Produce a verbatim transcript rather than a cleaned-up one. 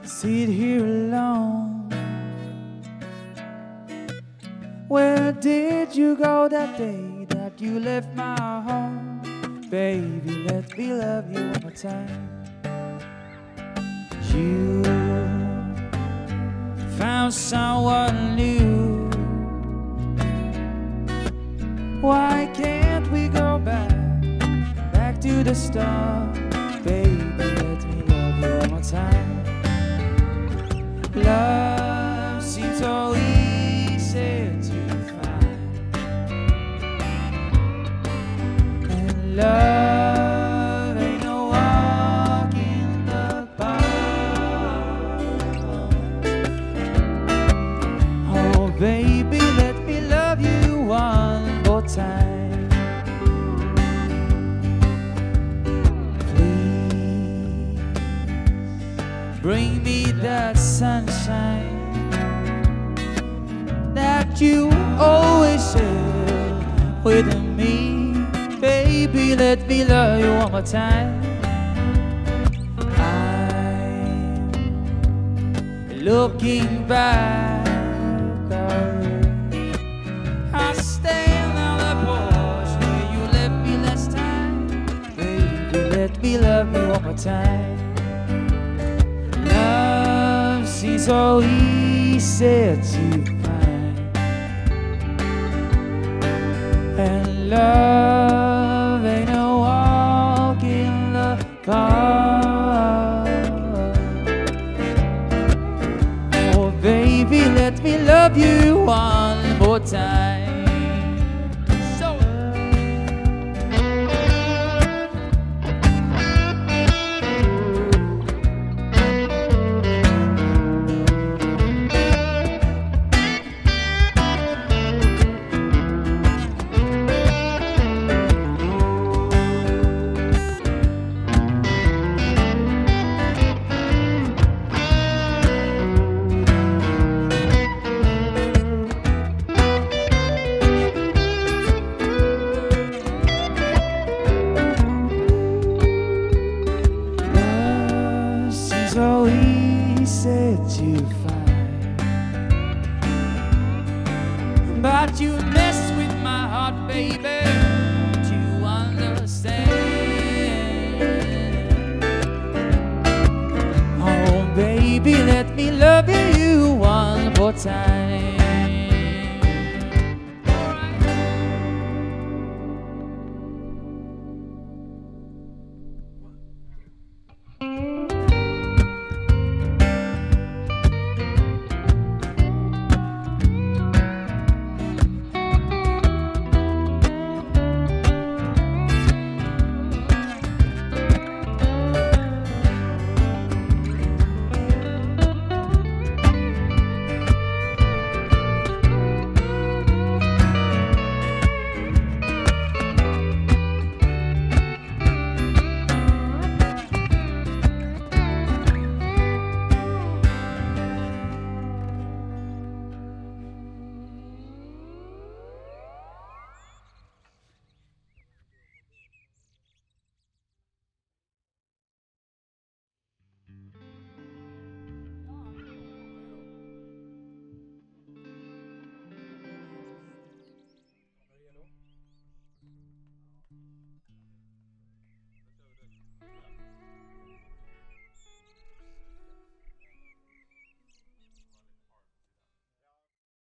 sit here alone. Where did you go that day that you left my home? Baby, let me love you one more time. You found someone new. Why can't we go back, back to the start? Baby, let me love you one more time. Love seems so easy to find, and love ain't no walk in the park. Oh baby, let me love you one more time. Please bring me that sunshine that you always share with me. Baby, let me love you one more time. I'm looking back. I stand on the porch where you left me last time. Baby, let me love you one more time. Love seems so easy to find, and love ain't no walk in the park. Oh baby, let me love you one more time. So so easy to find, but you mess with my heart, baby, to understand. Oh baby, let me love you one more time.